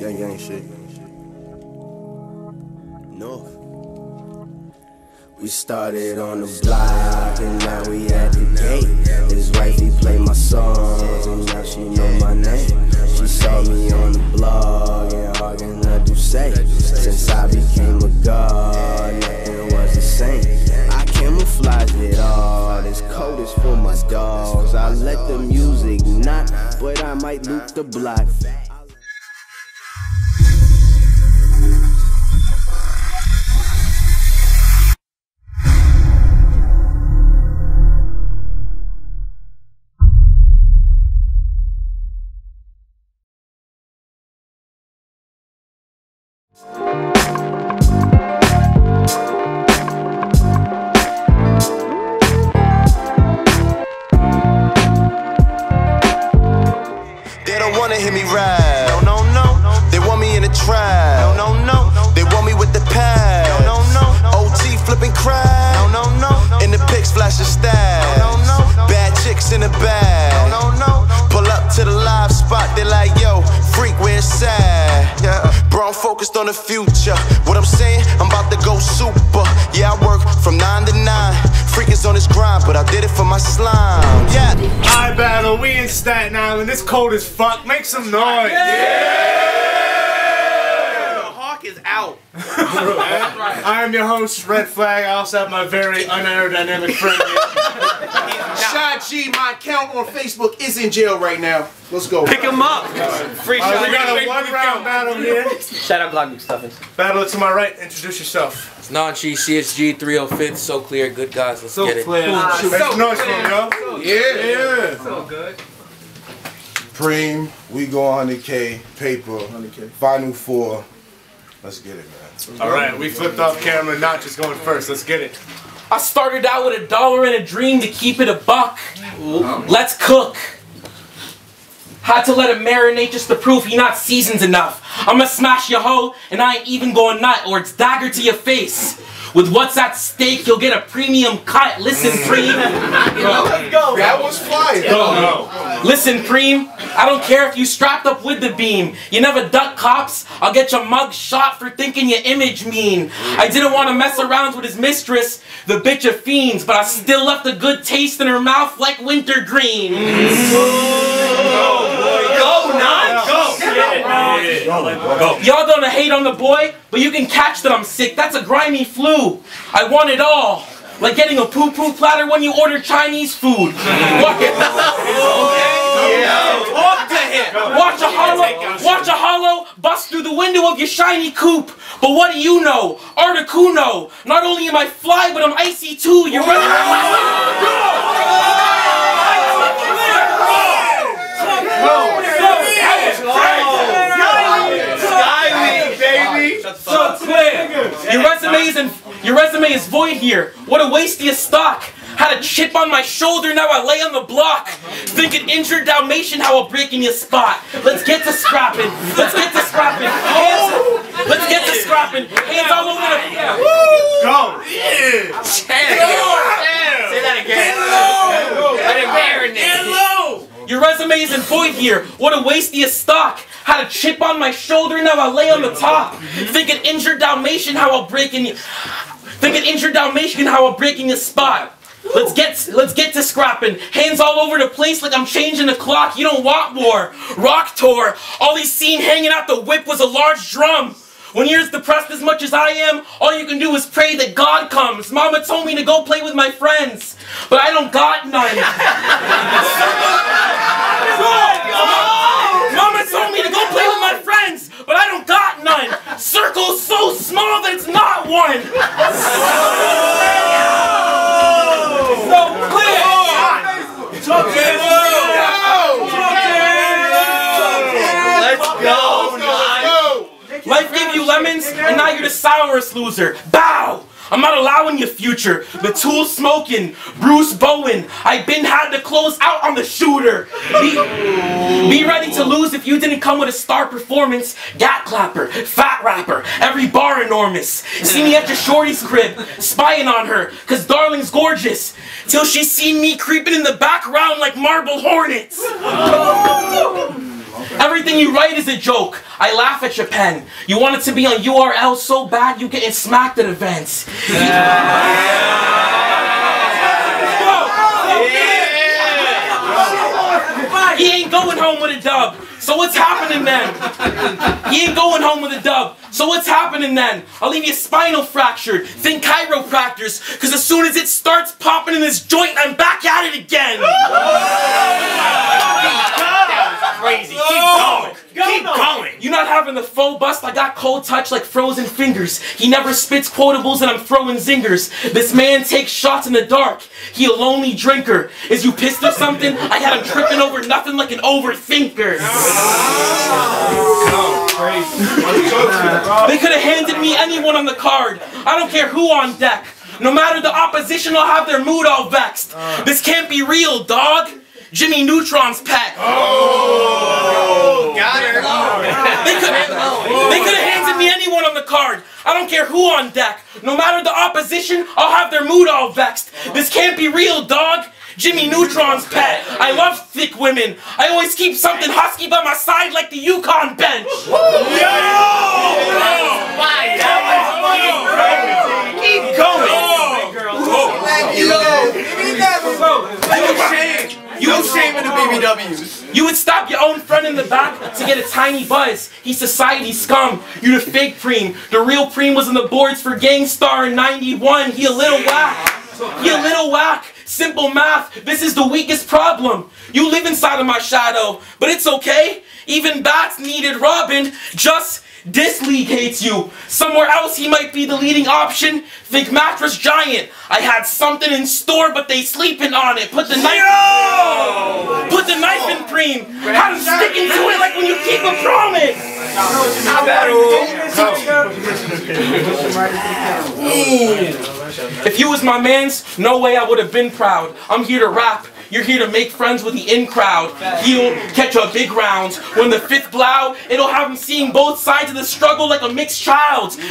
Gang shit. North. We started on the block and now we at the gate. His wifey play my songs and now she know my name. She saw me on the blog and all can I do say. Since I became a god, nothing was the same. I camouflage it all, this code is for my dogs. I let the music not, but I might loop the block. Hear me ride. No, no, no. They want me in the trap. No, no, no. They want me with the pad. No, no, no. OT flipping crab. No, no, no. In the pics flashing stab. No, no, no. Bad chicks in the bag. No, no, no. Pull up to the live spot. They like, yo, freak, where's sad? Yeah. Bro, I'm focused on the future. What I'm saying, I'm about to go super. Yeah, I work from 9 to 9. Freakers on this grind, but I did it for my slime. Yeah. Alright, battle, we in Staten Island. This cold as fuck. Make some noise. Yeah! The hawk is out. I am your host, Red Flag. I also have my very unaerodynamic friend here. Shy G, my account on Facebook is in jail right now. Let's go. Pick him up. Free shot. We got a one-round battle here. Shout out Glock Stuffins. Battle to my right. Introduce yourself. It's Nanchi, CSG 305th, So Clear, good guys, let's get it. Make some noise for him, yo. Yeah. So good. Preem, we go 100K, paper, 100K. Final 4. Let's get it, man. Alright, we flipped off camera, Notch is going first. Let's get it. I started out with $1 and a dream to keep it a buck. Let's cook. Had to let it marinate just to prove he not seasoned enough. I'ma smash your hoe and I ain't even going nut or it's dagger to your face. With what's at stake, you'll get a premium cut. Listen, Preem. Let's go. That was fire. Listen, Preem. I don't care if you strapped up with the beam. You never duck cops. I'll get your mug shot for thinking your image mean. I didn't want to mess around with his mistress, the bitch of fiends, but I still left a good taste in her mouth like wintergreen. Go. Y'all gonna hate on the boy, but you can catch that I'm sick. That's a grimy flu. I want it all. Like getting a poo-poo platter when you order Chinese food. Talk to him. Watch a hollow bust through the window of your shiny coupe. But what do you know? Articuno. Not only am I fly, but I'm icy too. You're So clear. Your resume is void here. What a waste of your stock. Had a chip on my shoulder, now I lay on the block. Thinking injured Dalmatian, how I'll break in your spot. Let's get to scrapping. Let's get to scrapping. Let's get to scrapping. Hands all over the. Go. Yeah. Say that again. Let it marinate. Your resume isn't void here. What a waste of your stock. Had a chip on my shoulder, now I lay on the top. Thinking injured Dalmatian, how I'll break in your. Thinking injured Dalmatian, how I'll break in your spot. Let's get to scrapping. Hands all over the place like I'm changing the clock. You don't want more. Rock tour. All he's seen hanging out the whip was a large drum. When you're as depressed as much as I am, all you can do is pray that God comes. Mama told me to go play with my friends, but I don't got none. Mama told me to go play with my friends, but I don't got none. Circle's so small that it's not one. So clear. Let's go. Life gave you lemons, and now you're the sourest loser. Bow. I'm not allowing your future. The tool smoking, Bruce Bowen. I been had to close out on the shooter. Be ready to lose if you didn't come with a star performance. Gat clapper, fat rapper, every bar enormous. See me at your shorty's crib, spying on her, cause darling's gorgeous. Till she seen me creeping in the background like marble hornets. Everything you write is a joke. I laugh at your pen. You want it to be on URL so bad you getting smacked at events. He ain't going home with a dub. So what's happening then? He ain't going home with a dub. So what's happening then? I'll leave you spinal fractured. Think chiropractors. Because as soon as it starts popping in this joint, I'm back at it again. Crazy. Keep going. Keep going. You're not having the faux bust. I got cold touch like frozen fingers. He never spits quotables and I'm throwing zingers. This man takes shots in the dark. He a lonely drinker. Is you pissed or something? I had him tripping over nothing like an overthinker. They could have handed me anyone on the card. I don't care who on deck. No matter the opposition, I'll have their mood all vexed. This can't be real, dog. Jimmy Neutron's pet. Oh, got her. They could have handed me anyone on the card. I don't care who on deck. No matter the opposition, I'll have their mood all vexed. This can't be real, dog. Jimmy Neutron's pet. I love thick women. I always keep something husky by my side like the Yukon bench. Keep going. You shaming the BBWs. You would stop your own friend in the back to get a tiny buzz. He's society scum. You the fake preem. The real preem was on the boards for Gangstar in '91. He a little whack. He a little whack. Simple math. This is the weakest problem. You live inside of my shadow, but it's okay. Even bats needed Robin. Just this league hates you. Somewhere else he might be the leading option. Think Mattress Giant. I had something in store, but they sleeping on it. Put the knife in preem. Had him sticking to it like when you keep a promise. If you was my mans, no way I would have been proud. I'm here to rap. You're here to make friends with the in crowd. He'll catch a big round. When the fifth blow, it'll have him seeing both sides of the struggle like a mixed child. So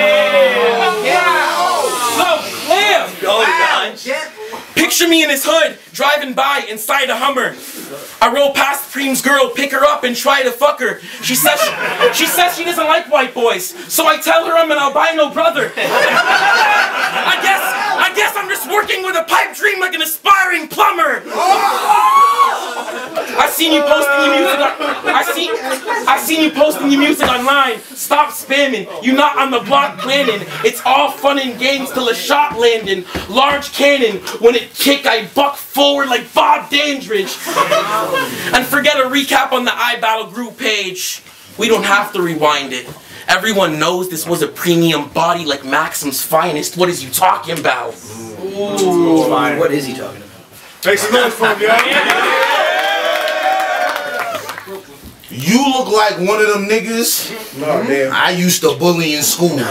clear. Picture me in his hood, driving by inside a Hummer. I roll past Preem's girl, pick her up and try to fuck her. She says she doesn't like white boys, so I tell her I'm an albino brother. I guess I'm just working with a pipe dream like an aspiring plumber. I seen you posting your music online. Stop spamming. You not on the block planning. It's all fun and games till a shot landing. Large cannon. When it kick, I buck forward like Bob Dandridge. And forget a recap on the iBattle group page. We don't have to rewind it. Everyone knows this was a premium body like Maxim's finest. What is you talking about? Ooh. What is he talking about? Make some noise for him, y'all. You look like one of them niggas I used to bully in school.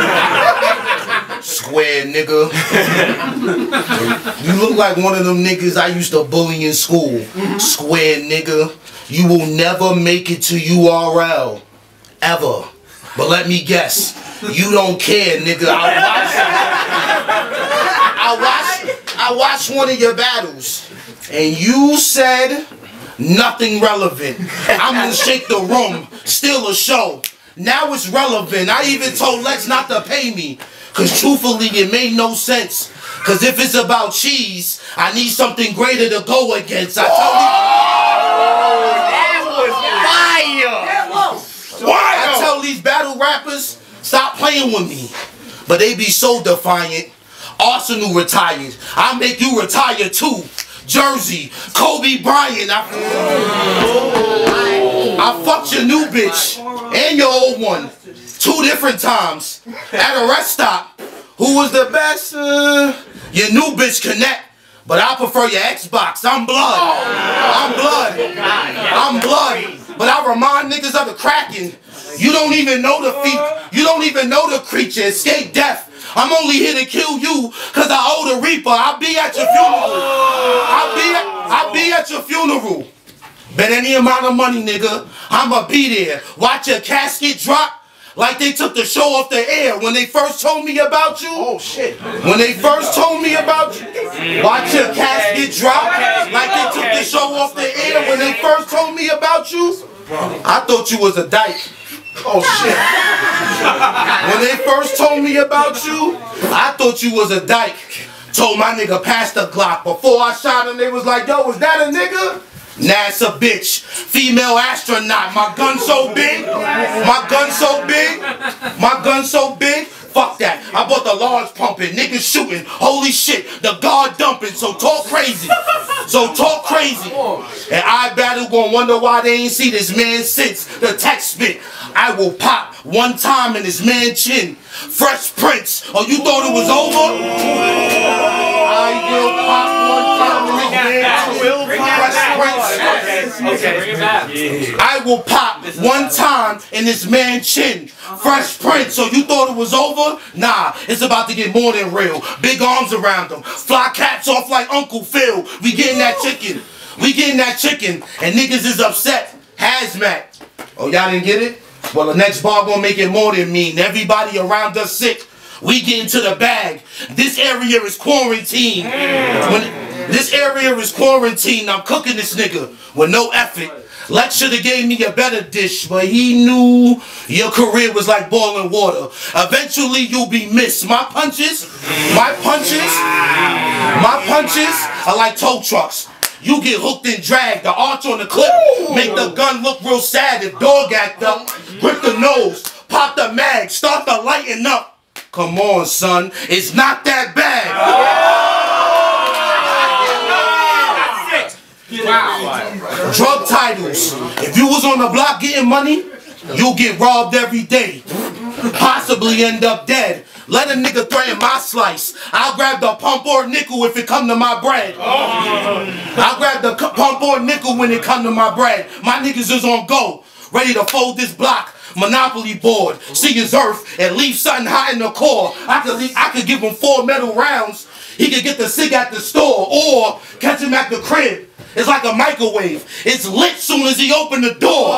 Square nigga. You look like one of them niggas I used to bully in school. Square nigga. You will never make it to URL. Ever. But let me guess. You don't care, nigga. I watched one of your battles. And you said nothing relevant. I'm gonna shake the room. Still a show. Now it's relevant. I even told Lex not to pay me. Cause truthfully it made no sense. Cause if it's about cheese, I need something greater to go against. I tell these battle rappers, stop playing with me. But they be so defiant. Arsenal retired. I'll make you retire too. Jersey, Kobe Bryant. I fucked your new bitch and your old one 2 different times at a rest stop. Who was the best? Your new bitch Connect, but I prefer your Xbox. I'm blood. I'm blood. I'm blood. But I remind niggas of the Kraken. You don't even know the feet. You don't even know the creature. Escape death. I'm only here to kill you cause I owe the Reaper. I'll be at your funeral. I'll be at your funeral. Bet any amount of money, nigga, I'ma be there. Watch your casket drop like they took the show off the air when they first told me about you. Oh shit. When they first told me about you. Watch your casket drop like they took the show off the air when they first told me about you. I thought you was a dyke. Oh shit. When they first told me about you, I thought you was a dyke. Told my nigga pass the Glock. Before I shot him, they was like, yo, is that a nigga? NASA bitch, female astronaut. My gun so big, my gun so big, my gun so big. Fuck that. I bought the large pumping, niggas shooting. Holy shit, the guard dumping. So talk crazy. So talk crazy. And I battle gonna wonder why they ain't see this man since the text spit. I will pop one time in this man chin. Fresh Prince. Oh, you thought it was over? I will pop one time in this man chin. Fresh Prince. Okay, bring it back. I will pop one time in this man chin. Fresh Prince. So you thought it was over? Nah, it's about to get more than real. Big arms around them. Fly caps off like Uncle Phil. We getting that chicken. We getting that chicken. And niggas is upset. Hazmat. Oh, y'all didn't get it? Well, the next bar gonna make it more than mean. Everybody around us sick. We get into the bag. This area is quarantined. This area is quarantined. I'm cooking this nigga with no effort. Lex should have gave me a better dish, but he knew your career was like boiling water. Eventually, you'll be missed. My punches are like tow trucks. You get hooked and dragged. The arch on the clip make the gun look real sad. If dog act up, grip the nose, pop the mag, start to lighten up. Come on, son, it's not that bad. Wow. Drug titles. If you was on the block getting money, you'll get robbed every day. Possibly end up dead. Let a nigga threaten my slice. I'll grab the pump or nickel if it come to my bread. I'll grab the pump or nickel when it come to my bread. My niggas is on go, ready to fold this block. Monopoly board, see his earth and leave something hot in the core. I could give him 4 metal rounds. He could get the cig at the store or catch him at the crib. It's like a microwave. It's lit soon as he opened the door.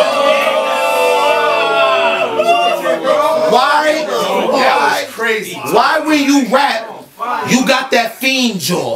Why when you rap, you got that fiend jaw?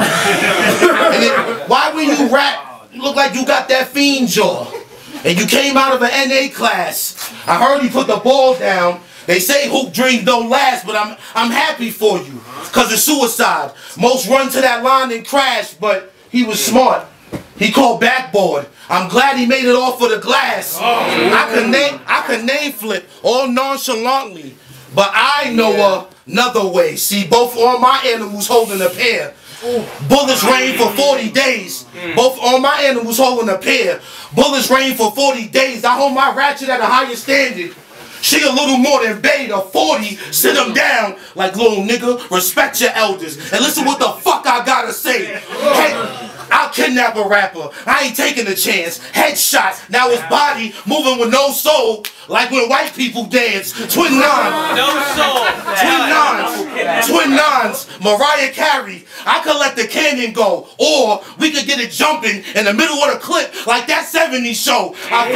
Why when you rap, you look like you got that fiend jaw? And you came out of an NA class. I heard you put the ball down. They say hoop dreams don't last, but I'm happy for you. Cause it's suicide. Most run to that line and crash, but he was smart. He called backboard. I'm glad he made it off of the glass. I could name flip all nonchalantly, but I know another way. See, both all my animals holding a pair. Bullets rain for 40 days. Both all my animals holding a pair. Bullets rain for 40 days. I hold my ratchet at a higher standard. She a little more than bait, a 40, sit him down like little nigga, respect your elders. And listen what the fuck I gotta say. Hey, I'll kidnap a rapper. I ain't taking a chance. Headshot. Now his body moving with no soul, like when white people dance. Twin nines. No soul. Twin nines. Mariah Carey. I could let the cannon go, or we could get it jumping in the middle of the clip, like that 70s show.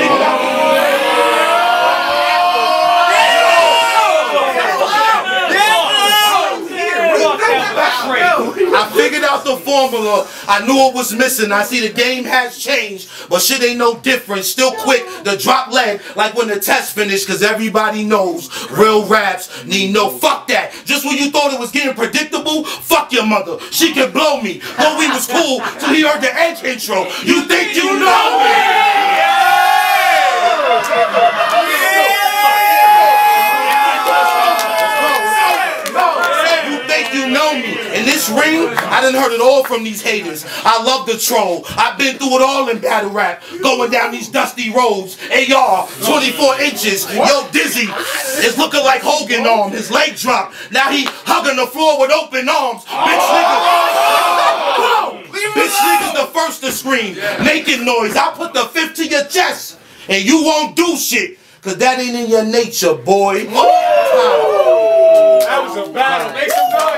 I figured out the formula. I knew it was missing. I see the game has changed, but shit ain't no different. Still quick to drop lead like when the test finished, cause everybody knows real raps need no fuck that. Just when you thought it was getting predictable, fuck your mother. She can blow me. Thought we was cool till he heard the Edge intro. You think you know me? In this ring, I done heard it all from these haters. I love the troll. I've been through it all in battle rap. Going down these dusty roads. AR, 24 inches. Yo, Dizzy is looking like Hogan on. His leg dropped. Now he hugging the floor with open arms. Bitch niggas the first to scream. Making noise. I'll put the fifth to your chest. And you won't do shit. Cause that ain't in your nature, boy. That was a battle. Make some noise.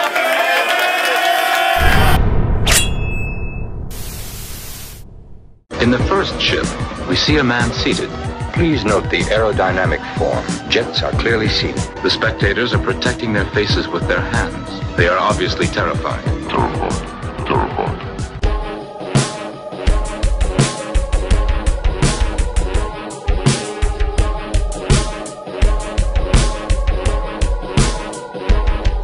In the first ship, we see a man seated. Please note the aerodynamic form. Jets are clearly seen. The spectators are protecting their faces with their hands. They are obviously terrified. Terrified.